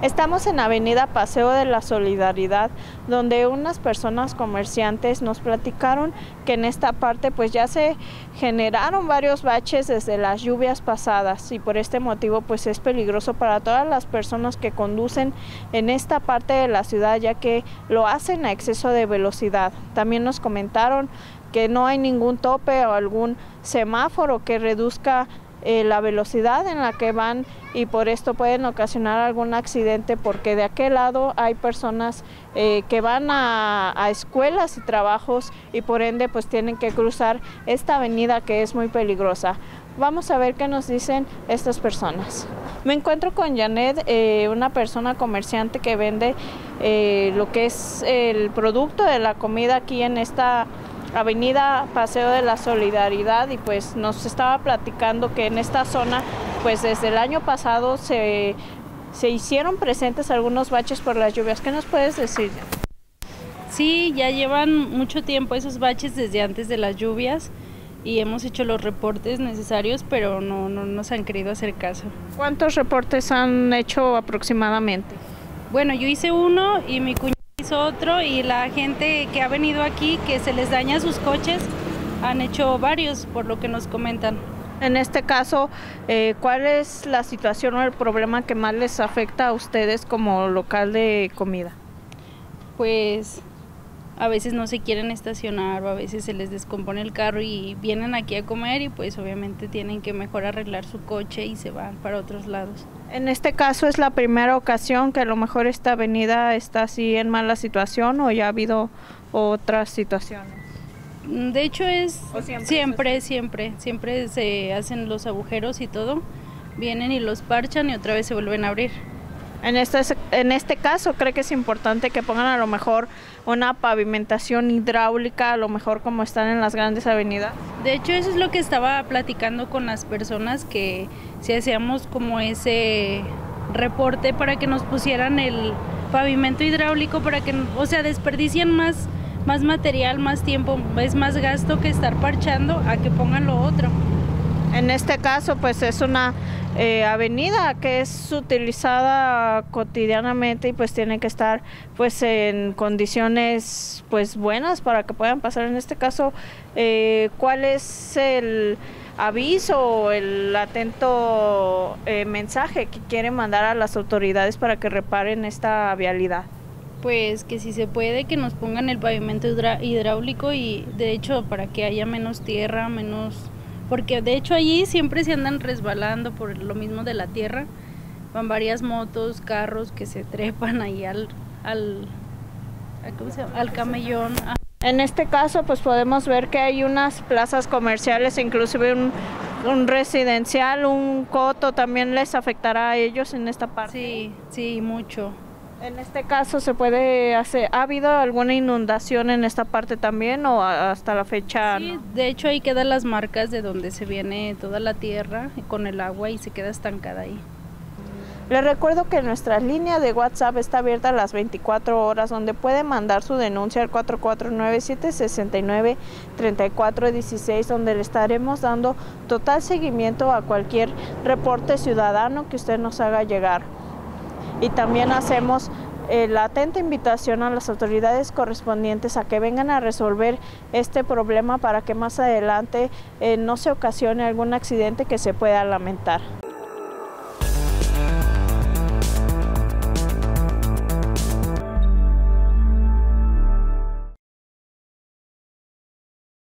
Estamos en Avenida Paseo de la Solidaridad, donde unas personas comerciantes nos platicaron que en esta parte pues ya se generaron varios baches desde las lluvias pasadas y por este motivo pues es peligroso para todas las personas que conducen en esta parte de la ciudad, ya que lo hacen a exceso de velocidad. También nos comentaron que no hay ningún tope o algún semáforo que reduzca la velocidad en la que van y por esto pueden ocasionar algún accidente, porque de aquel lado hay personas que van a escuelas y trabajos y por ende pues tienen que cruzar esta avenida que es muy peligrosa. Vamos a ver qué nos dicen estas personas. Me encuentro con Janet, una persona comerciante que vende lo que es el producto de la comida aquí en esta Avenida Paseo de la Solidaridad, y pues nos estaba platicando que en esta zona pues desde el año pasado se hicieron presentes algunos baches por las lluvias. ¿Qué nos puedes decir? Sí, ya llevan mucho tiempo esos baches desde antes de las lluvias y hemos hecho los reportes necesarios, pero no nos han querido hacer caso. ¿Cuántos reportes han hecho aproximadamente? Bueno, yo hice uno y mi cuñado hizo otro, y la gente que ha venido aquí, que se les daña sus coches, han hecho varios, por lo que nos comentan. En este caso, ¿cuál es la situación o el problema que más les afecta a ustedes como local de comida? Pues a veces no se quieren estacionar, o a veces se les descompone el carro y vienen aquí a comer y pues obviamente tienen que mejor arreglar su coche y se van para otros lados. En este caso, ¿es la primera ocasión que a lo mejor esta avenida está así en mala situación o ya ha habido otras situaciones? De hecho es siempre se hacen los agujeros y todo, vienen y los parchan y otra vez se vuelven a abrir. En este caso, ¿cree que es importante que pongan a lo mejor una pavimentación hidráulica, a lo mejor como están en las grandes avenidas? De hecho, eso es lo que estaba platicando con las personas, que si hacíamos como ese reporte para que nos pusieran el pavimento hidráulico, para que, o sea, desperdician más material, más tiempo, es más gasto que estar parchando a que pongan lo otro. En este caso, pues es una avenida que es utilizada cotidianamente y pues tiene que estar pues en condiciones pues buenas para que puedan pasar. En este caso, ¿cuál es el aviso o el atento mensaje que quieren mandar a las autoridades para que reparen esta vialidad? Pues que si se puede, que nos pongan el pavimento hidráulico, y de hecho para que haya menos tierra, porque de hecho allí siempre se andan resbalando por lo mismo de la tierra. Van varias motos, carros que se trepan ahí al camellón. En este caso pues podemos ver que hay unas plazas comerciales, inclusive un residencial, un coto. ¿También les afectará a ellos en esta parte? Sí, mucho. En este caso ¿ha habido alguna inundación en esta parte también o hasta la fecha? Sí, no? De hecho ahí quedan las marcas de donde se viene toda la tierra con el agua y se queda estancada ahí. Les recuerdo que nuestra línea de WhatsApp está abierta a las 24 horas, donde puede mandar su denuncia al 4497693416, donde le estaremos dando total seguimiento a cualquier reporte ciudadano que usted nos haga llegar. Y también hacemos la atenta invitación a las autoridades correspondientes a que vengan a resolver este problema para que más adelante no se ocasione algún accidente que se pueda lamentar.